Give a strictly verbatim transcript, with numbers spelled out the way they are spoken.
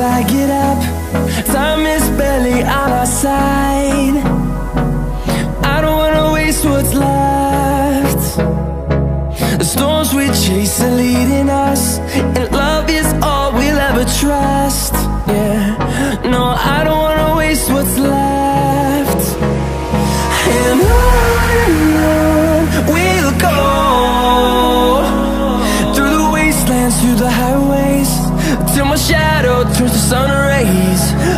I get up. Time is barely on our side. I don't wanna waste what's left. The storms we chase are leading us, and love is all we'll ever trust. Yeah, no, I don't wanna waste what's left. And on and on we'll go, through the wastelands, through the highways, till my shadow turns to sun rays.